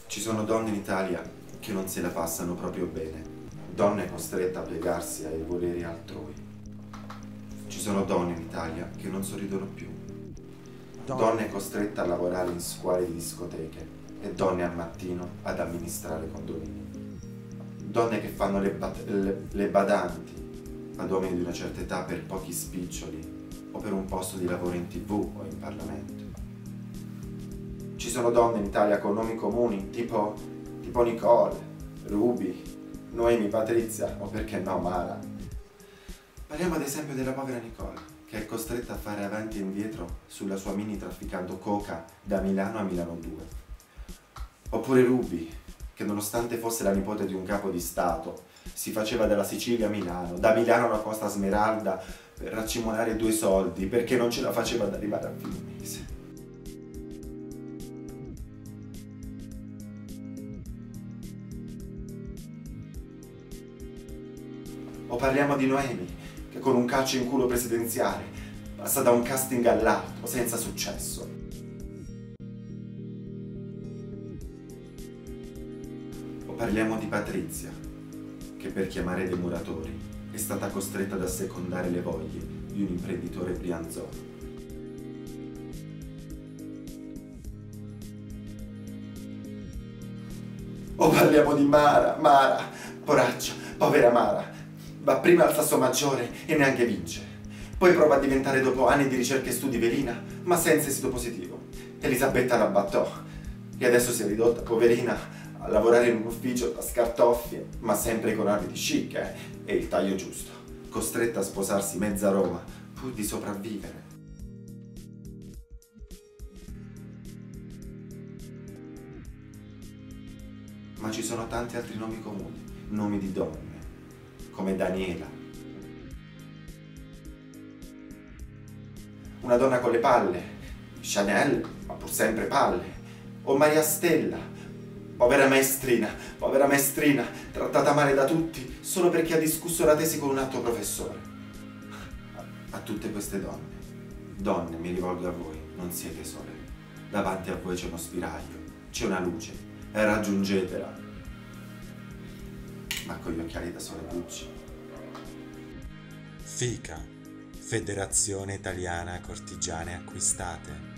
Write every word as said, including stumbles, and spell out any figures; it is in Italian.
Ci sono donne in Italia che non se la passano proprio bene, donne costrette a piegarsi ai voleri altrui. Ci sono donne in Italia che non sorridono più, donne costrette a lavorare in squali di discoteche e donne al mattino ad amministrare condomini. Donne che fanno le, bat- le, le badanti ad uomini di una certa età per pochi spiccioli o per un posto di lavoro in tivù o in Parlamento. Ci sono donne in Italia con nomi comuni tipo, tipo Nicole, Ruby, Noemi, Patrizia o perché no Mara. Parliamo ad esempio della povera Nicole, che è costretta a fare avanti e indietro sulla sua mini trafficando coca da Milano a Milano due. Oppure Ruby, che nonostante fosse la nipote di un capo di Stato, si faceva dalla Sicilia a Milano, da Milano alla Costa Smeralda per racimolare due soldi perché non ce la faceva ad arrivare a fine mese. O parliamo di Noemi, che con un calcio in culo presidenziale passa da un casting all'altro senza successo. O parliamo di Patrizia, che per chiamare dei muratori è stata costretta ad assecondare le voglie di un imprenditore brianzone. O parliamo di Mara, Mara, poraccia, povera Mara. Va prima al Sasso Maggiore e neanche vince. Poi prova a diventare dopo anni di ricerca e studi velina, ma senza esito positivo. Elisabetta la batté e adesso si è ridotta, poverina, a lavorare in un ufficio da scartoffie, ma sempre con abiti chic eh, e il taglio giusto. Costretta a sposarsi mezza Roma pur di sopravvivere. Ma ci sono tanti altri nomi comuni, nomi di donne, come Daniela. Una donna con le palle, Chanel, ma pur sempre palle. O Maria Stella, povera maestrina, povera maestrina, trattata male da tutti solo perché ha discusso la tesi con un altro professore. A, a tutte queste donne, donne, mi rivolgo a voi, non siete sole. Davanti a voi c'è uno spiraglio, c'è una luce, e raggiungetela. Ma con gli occhiali da sole bucci. FICA, Federazione Italiana Cortigiane Acquistate.